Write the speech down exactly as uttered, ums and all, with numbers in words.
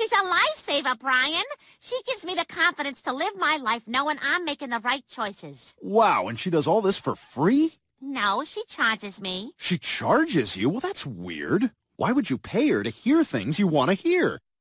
she's a lifesaver, Brian. She gives me the confidence to live my life knowing I'm making the right choices. Wow, and she does all this for free? No, she charges me. She charges you? Well, that's weird. Why would you pay her to hear things you want to hear?